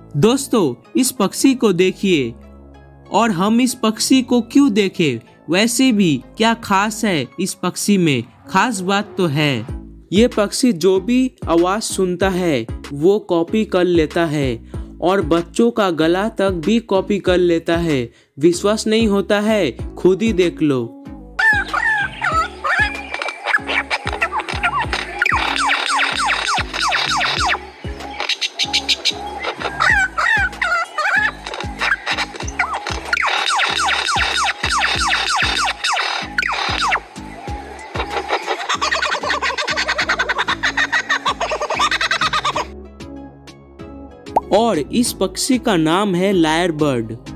दोस्तों, इस पक्षी को देखिए। और हम इस पक्षी को क्यों देखें? वैसे भी क्या खास है इस पक्षी में? खास बात तो है, ये पक्षी जो भी आवाज सुनता है वो कॉपी कर लेता है और बच्चों का गला तक भी कॉपी कर लेता है। विश्वास नहीं होता है? खुद ही देख लो। और इस पक्षी का नाम है लायर बर्ड।